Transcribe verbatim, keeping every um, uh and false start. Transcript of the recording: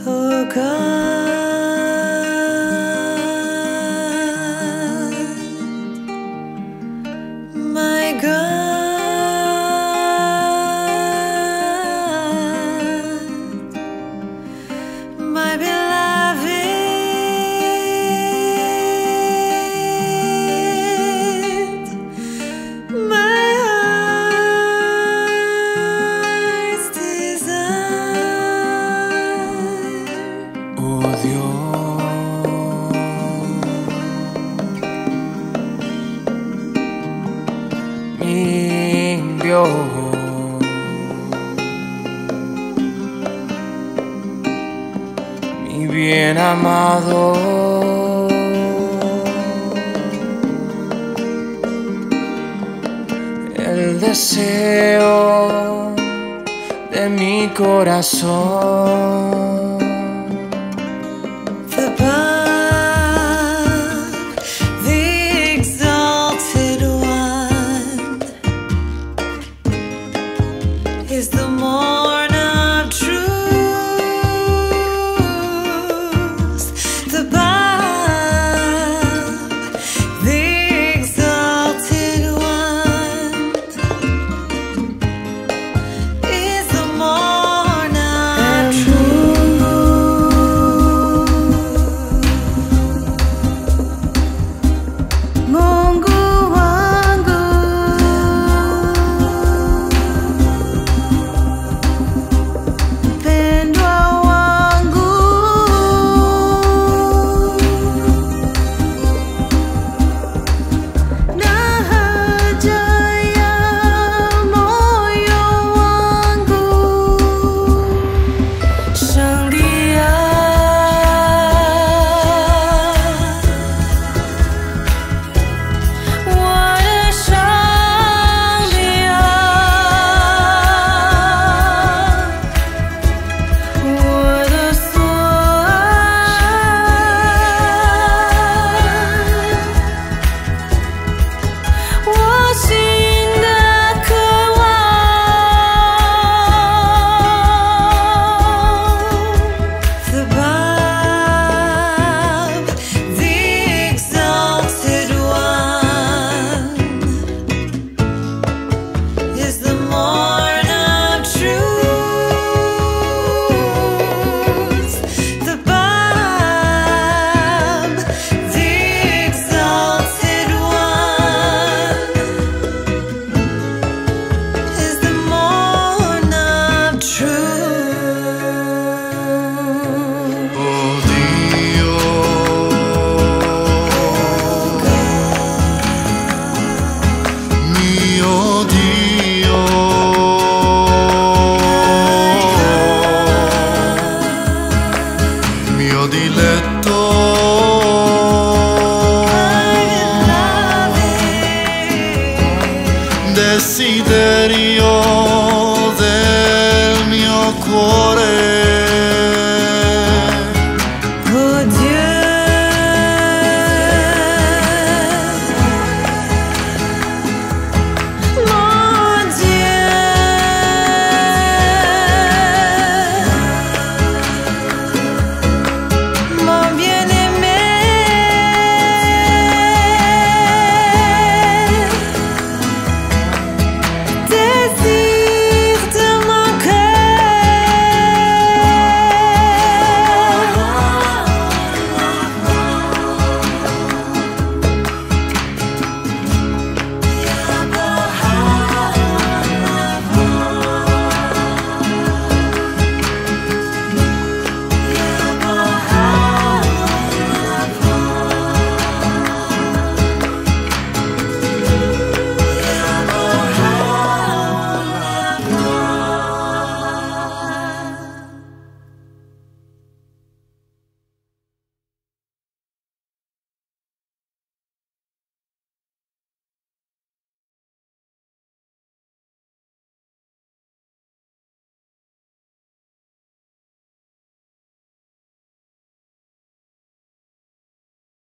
Oh God, my God, my beloved, my heart's desire. Oh Dios, mi Dios, mi bien amado, el deseo de mi corazón. The Bob, the exalted one, is the morn of truth. The Bob, the exalted one, is the morn of truth. Mungu wangu, mpendwa wangu, na haja ya moyo wangu, shangilia diletto